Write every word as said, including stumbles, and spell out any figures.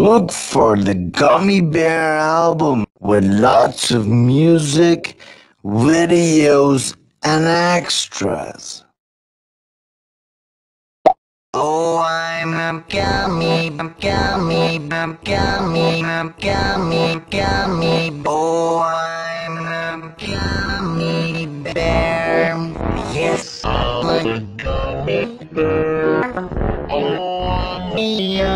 Look for the Gummy Bear album with lots of music, videos, and extras. Oh, I'm a gummy, I'm gummy, I'm gummy, I'm gummy, gummy. Oh, I'm a gummy bear. Yes, I'm a gummy bear. Oh, I'm a